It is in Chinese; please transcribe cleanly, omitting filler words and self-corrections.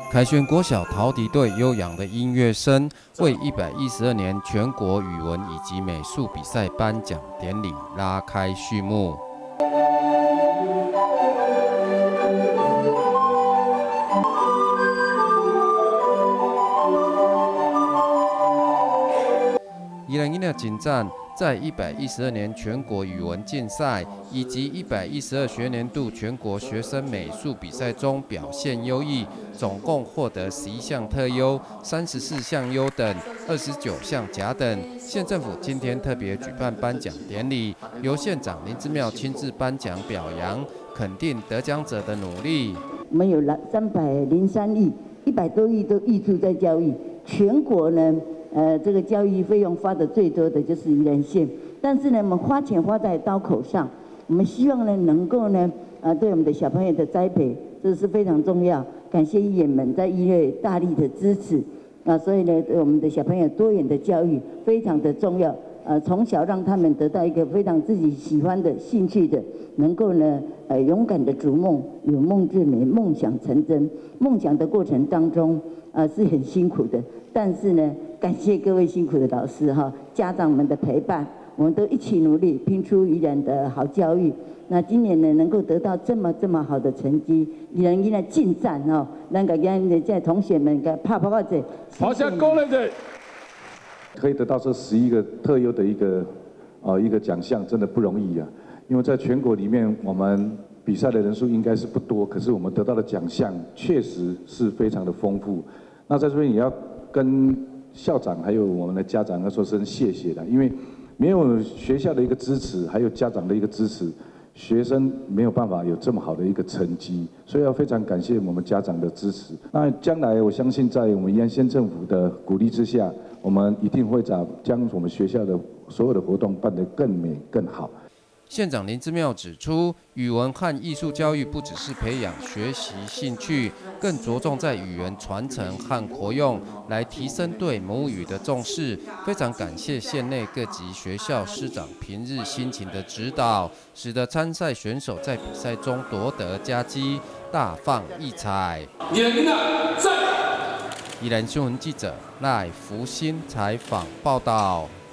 凯旋国小陶笛队悠扬的音乐声，为112年全国语文以及美术比赛颁奖典礼拉开序幕。宜兰囡仔真赞，在112年全国语文竞赛以及112学年度全国学生美术比赛中表现优异，总共获得11项特优、34项优等、29项甲等。县政府今天特别举办颁奖典礼，由县长林之妙亲自颁奖表扬，肯定得奖者的努力。 我们有303亿，100多亿都挹注在教育，全国呢。这个教育费用花的最多的就是宜兰县，但是呢，我们花钱花在刀口上，我们希望呢能够呢，对我们的小朋友的栽培，这是非常重要。感谢议员们在1月大力的支持，所以呢，对我们的小朋友多元的教育非常的重要。从小让他们得到一个非常自己喜欢的兴趣的，能够呢，勇敢的逐梦，有梦最美，梦想成真。梦想的过程当中，是很辛苦的，但是呢，感谢各位辛苦的老师哈，家长们的陪伴，我们都一起努力，拼出宜兰的好教育。那今年呢，能够得到这么好的成绩，宜兰囡仔进赞哦，咱个咱在同学们个拍个者， 好，下鼓励者。 可以得到这11个特优的一个奖项，真的不容易啊！因为在全国里面，我们比赛的人数应该是不多，可是我们得到的奖项确实是非常的丰富。那在这边也要跟校长还有我们的家长要说声谢谢的，因为没有学校的一个支持，还有家长的一个支持，学生没有办法有这么好的一个成绩，所以要非常感谢我们家长的支持。那将来我相信，在我们宜兰县政府的鼓励之下，我们一定会将我们学校的所有的活动办得更美更好。 县长林之妙指出，语文和艺术教育不只是培养学习兴趣，更着重在语言传承和活用，来提升对母语的重视。非常感谢县内各级学校师长平日辛勤的指导，使得参赛选手在比赛中夺得佳绩，大放异彩。宜兰新闻记者赖福兴采访报道。